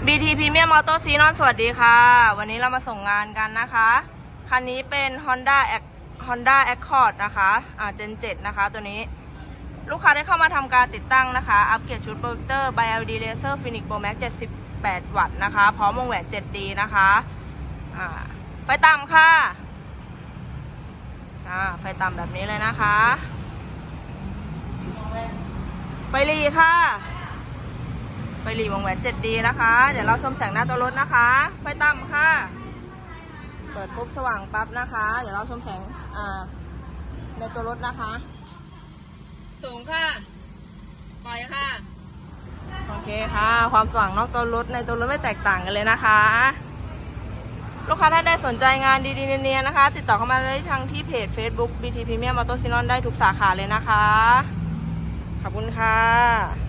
BT Premium Auto Xenon สวัสดีค่ะวันนี้เรามาส่งงานกันนะคะคันนี้เป็น Honda Accord นะคะGen 7นะคะตัวนี้ลูกค้าได้เข้ามาทำการติดตั้งนะคะอัปเกรดชุดโปรเจคเตอร์ by LED Laser Phoenix Pro Max 78 วัตต์นะคะพร้อมวงแหวน 7D นะคะไฟต่ำค่ะไฟต่ำแบบนี้เลยนะคะไฟหลีค่ะไฟหลีวงแหวน 7D นะคะเดี๋ยวเราชมแสงหน้าตัวรถนะคะไฟต่ำค่ะเปิดปุ๊บสว่างปั๊บนะคะเดี๋ยวเราชมแสงในตัวรถนะคะสูงค่ะปล่อยค่ะโอเคค่ะความสว่างนอกตัวรถในตัวรถไม่แตกต่างกันเลยนะคะลูกค้าท่านใดสนใจงานดีๆเนียนๆนะคะติดต่อเข้ามาได้ทางที่เพจ Facebook BT Premium Auto Xenon ได้ทุกสาขาเลยนะคะขอบคุณค่ะ